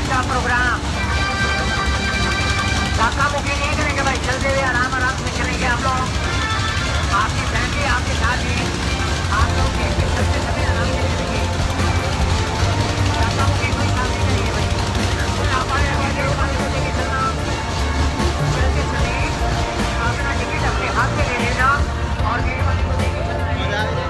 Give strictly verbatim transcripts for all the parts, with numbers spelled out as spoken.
का प्रोग्राम धक्का मुक्की नहीं करेंगे भाई, चलते हुए आराम आराम से चलेंगे हम लोग। आपकी फैमिली आपके साथ ही, आप लोग चलते समय आराम से चलेंगे। धक्का मुक्की कोई काम नहीं करेंगे भाई, आप आए वाले वाले को लेके चलना, चलते समय अपना टिकट अपने हाथ में ले लेना और गेट वाले को लेके चलना है।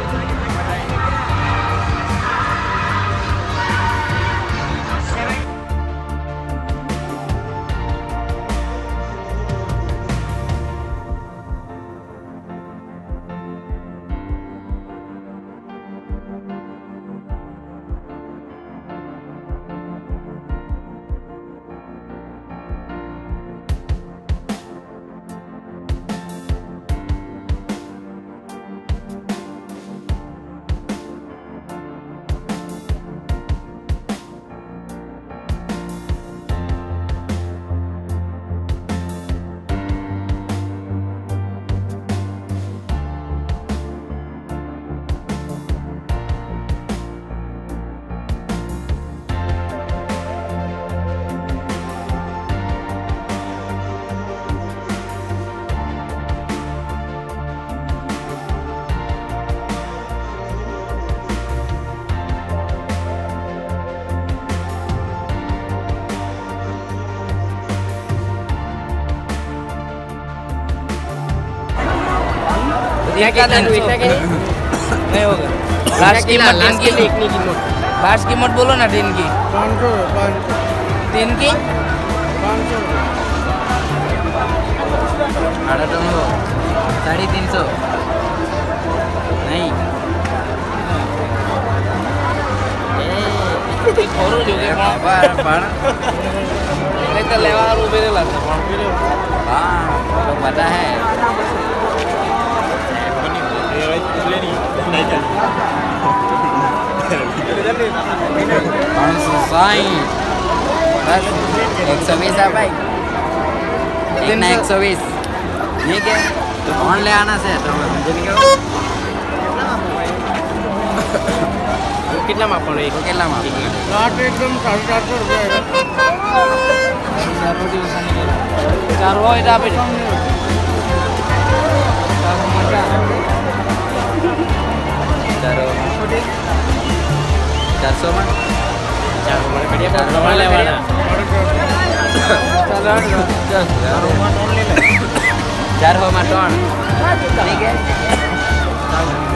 यहाँ क्या था इतना के नहीं होगा। लास्ट कीमत लास्ट की देखनी कीमत लास्ट कीमत बोलो ना दिन की पाँच सौ तीन की पाँच सौ आधा तो हो साढ़े तीन सौ नहीं खोरो जो के बार बार नहीं तो लेवा रूबे ले लाता हाँ तो पता है एक सौ बीस है भाई, एक सौ बीस ठीक है तो कौन ले आना से तो कितना माप पड़े कितना माप लाट एकदम साढ़े चार सौ रुपये चार हो इधर पे चार सौ में चार बढ़िया वाला चार हो माटन ठीक है।